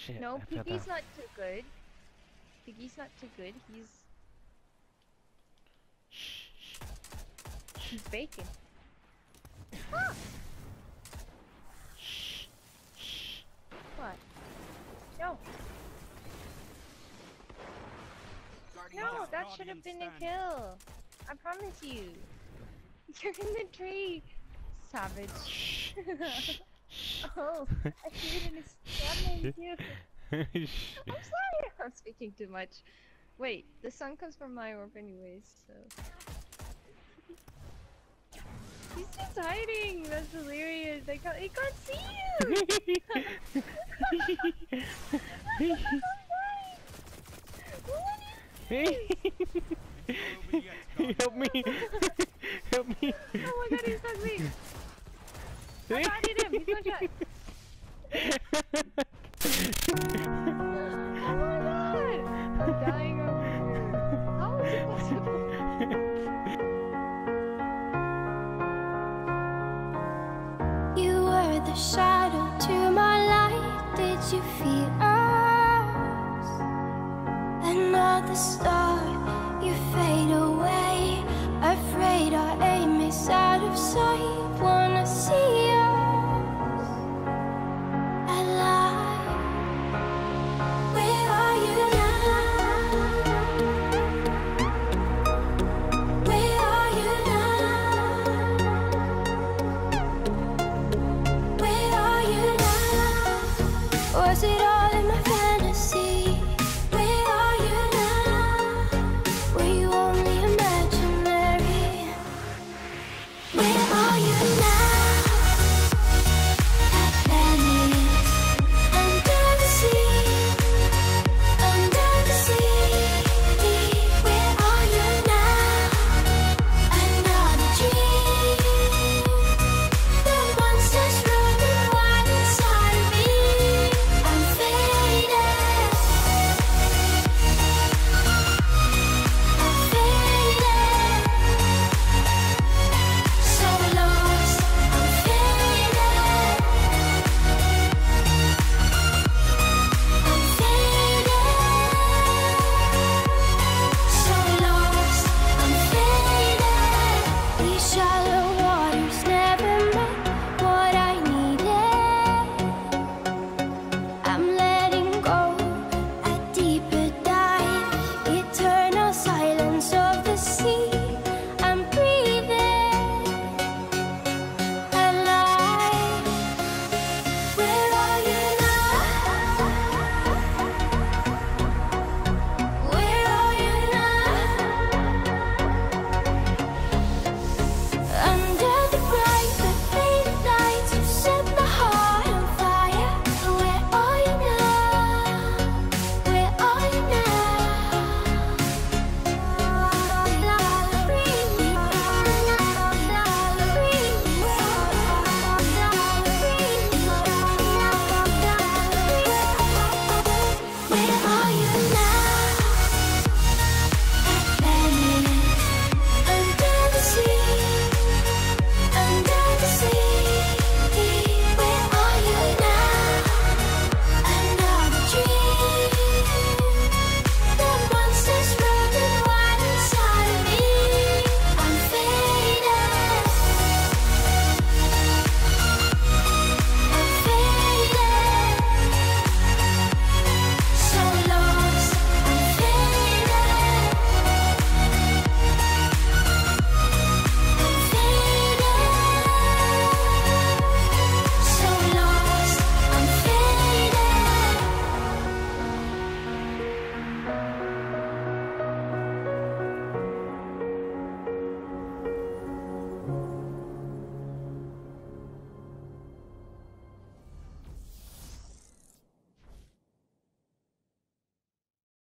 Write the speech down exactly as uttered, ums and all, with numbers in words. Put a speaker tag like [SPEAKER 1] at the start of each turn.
[SPEAKER 1] shit.
[SPEAKER 2] No,
[SPEAKER 1] I fell
[SPEAKER 2] Piggy's
[SPEAKER 1] down.
[SPEAKER 2] not too good. Piggy's not too good. He's
[SPEAKER 1] Shh, shh.
[SPEAKER 2] he's bacon. Ah!
[SPEAKER 1] Shh, shh.
[SPEAKER 2] What? No. No, that should have been a kill. I promise you. You're in the tree, savage.
[SPEAKER 1] Shh. Shh.
[SPEAKER 2] Oh, I hear it in his stomach too. I'm sorry, I'm speaking too much. Wait, the sun comes from my orb anyways, so... He's just hiding! That's hilarious! I can't- he can't see you!
[SPEAKER 1] Help me! Help me!
[SPEAKER 2] Oh my god, he's stuck me! I got him! He's one shot! Oh my god! I'm dying over here. How is it possible?
[SPEAKER 3] You were the shadow to my light. Did you feel us? Another star.